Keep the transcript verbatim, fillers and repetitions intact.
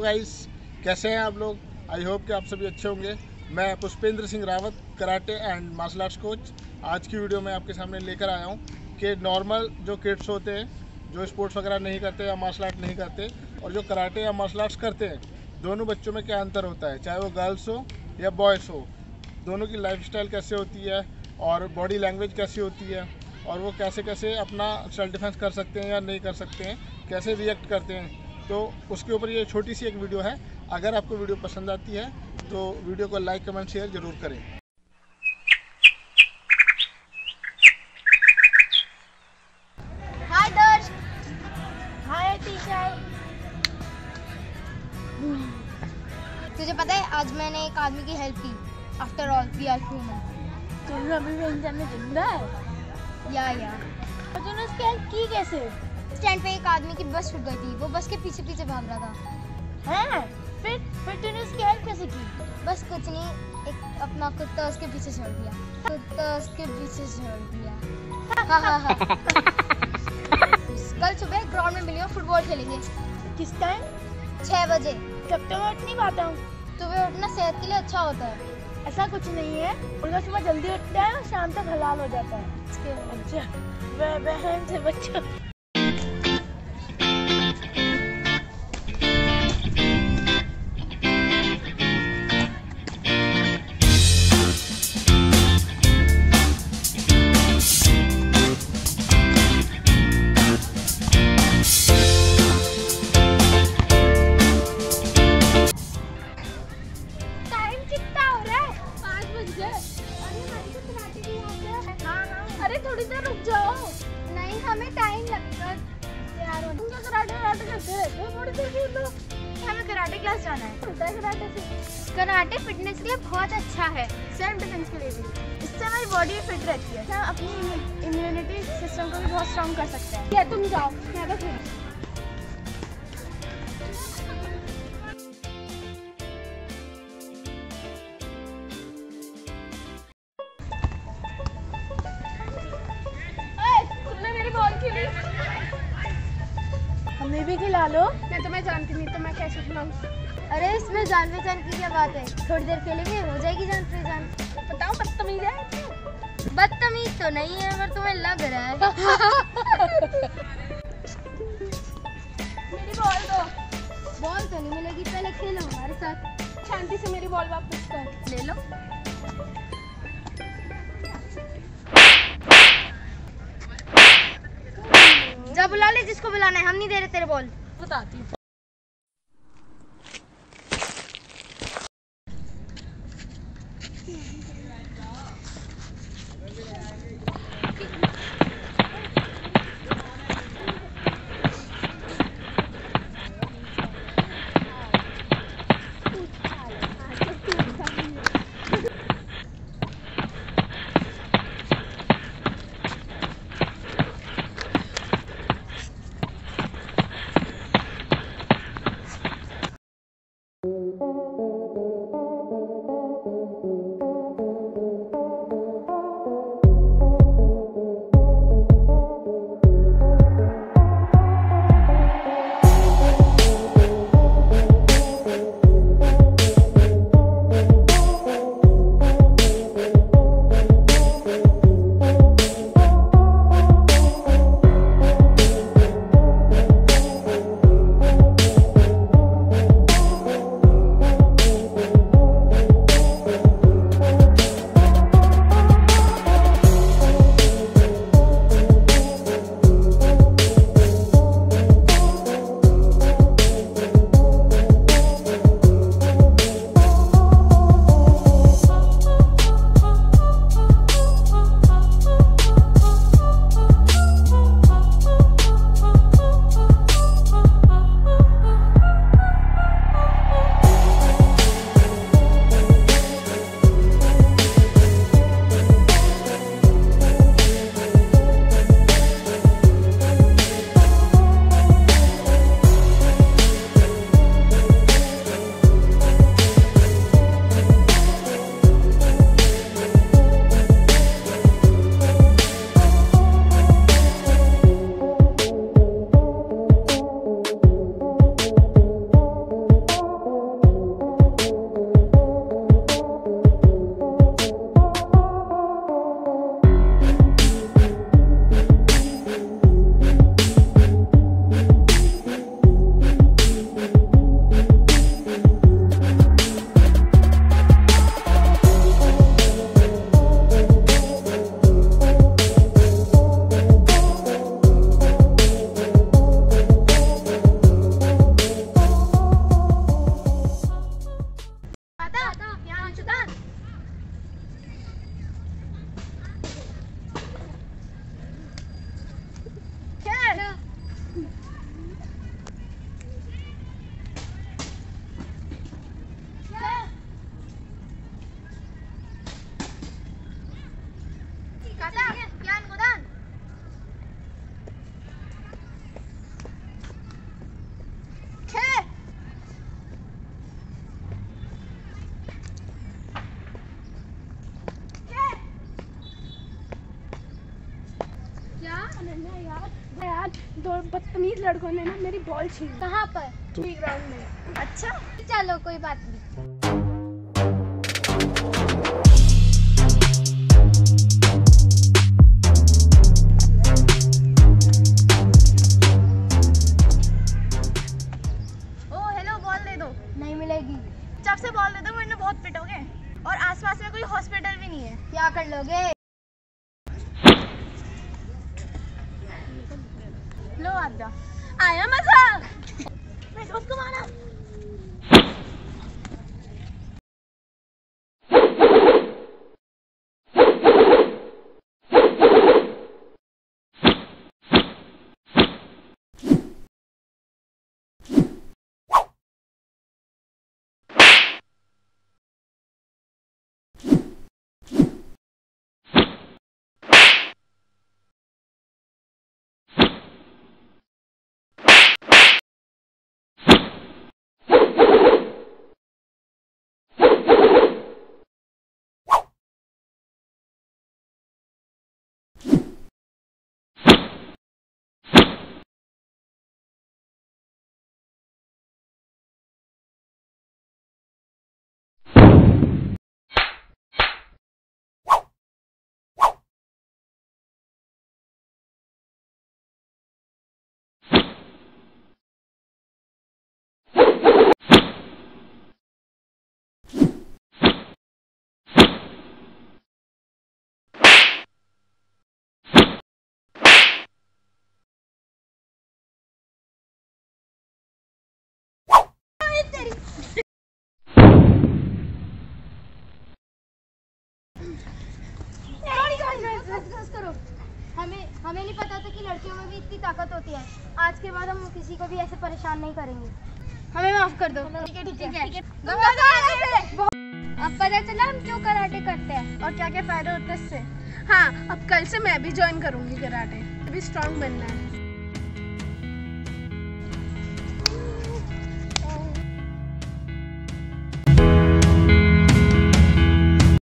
Guys, कैसे हैं आप लोग? आई होप कि आप सभी अच्छे होंगे। मैं Pushpendra Singh Rawat, karate and martial arts coach, आज की वीडियो में आपके सामने लेकर आया हूं कि नॉर्मल जो किड्स होते हैं, जो स्पोर्ट्स वगैरह नहीं करते या मार्शल आर्ट नहीं करते, और जो कराटे या मार्शल आर्ट्स करते हैं, दोनों बच्चों में क्या अंतर होता है, चाहे वो गर्ल्स हो या बॉयज़ हो। दोनों की लाइफस्टाइल कैसे होती है और बॉडी लैंग्वेज कैसी होती है, और वो कैसे कैसे अपना सेल्फ डिफेंस कर सकते हैं या नहीं कर सकते हैं, कैसे रिएक्ट करते हैं। तो उसके ऊपर ये छोटी सी एक वीडियो है। अगर आपको वीडियो पसंद आती है तो वीडियो को लाइक कमेंट शेयर ज़रूर करें। हाय दर्श, हाय टीचर। तुझे पता है आज मैंने एक आदमी की हेल्प की। After all we are human. तुम अभी भी इंसान में जिंदा है? या या तो तूने उसकी हेल्प की कैसे? स्टैंड पे एक आदमी की बस छूट गई थी, वो बस के पीछे पीछे भाग रहा था। हैं? फिर फिर तूने उसकी हेल्प कैसे की? बस कुछ नहीं, एक अपना कुत्ता उसके पीछे छोड़ दिया। कुत्ता उसके पीछे छोड़ दिया। हाँ हाँ हाँ। कल सुबह ग्राउंड में मिलियो, फुटबॉल खेलेंगे। किस टाइम? छह बजे। कब तक मैं उठ नहीं पाता हूँ। सुबह उठना सेहत के लिए अच्छा होता है। ऐसा कुछ नहीं है, उनका सुबह जल्दी उठता है और शाम तक हलाल हो जाता है। अच्छा, वह बहन से बच्चों। अरे थोड़ी देर रुक जाओ। नहीं, हमें टाइम लगता है यार। तुम क्या कराटे कराटे करते रहते हो? थोड़ी देर खेल लो। हमें कराटे क्लास जाना है। होता है कराटे से। कराटे फिटनेस के लिए बहुत अच्छा है, सेल्फ डिफेंस के लिए भी। इससे हमारी बॉडी फिट रहती है। हम अपनी इम्यूनिटी सिस्टम को भी बहुत स्ट्रॉन्ग कर सकते हैं। या तुम जाओ, मैं तो खेल। हमें भी खिला लो। मैं तुम्हें जानती नहीं तो मैं कैसे खिलाऊं? अरे इसमें जान पहचान की क्या बात है, थोड़ी देर खेलेंगे हो जाएगी जान पहचान। बताओ, बदतमीज है? बदतमीज तो नहीं है, पर तुम्हें लग रहा है। मेरी बॉल दो। बॉल तो नहीं मिलेगी, पहले खेलो हमारे साथ। शांति से मेरी बॉल वापस कर। ले लो। जा बुला ले जिसको बुलाना है, हम नहीं दे रहे तेरे बॉल। बताती हूँ। अनन्या यार, यार दो बदतमीज लड़कों ने ना मेरी बॉल छीन ली। कहाँ पर? ग्राउंड में। अच्छा चलो कोई बात नहीं। ओ हेलो, बॉल दे दो। नहीं मिलेगी। जब से बॉल दे दो वरना बहुत पिटोगे, और आसपास में कोई हॉस्पिटल भी नहीं है। क्या कर लोगे? लो आजा, आया मजा। मैं दोस्त को मारा। करो। हमें हमें नहीं पता था कि लड़कियों में भी इतनी ताकत होती है। आज के बाद हम किसी को भी ऐसे परेशान नहीं करेंगे। हमें माफ कर दो। ठीक है ठीक है। अब पता चला हम क्यों कराटे करते हैं और क्या क्या फायदा होता है इससे। हाँ, अब कल से मैं भी ज्वाइन करूंगी कराटे, अभी स्ट्रांग बनना है।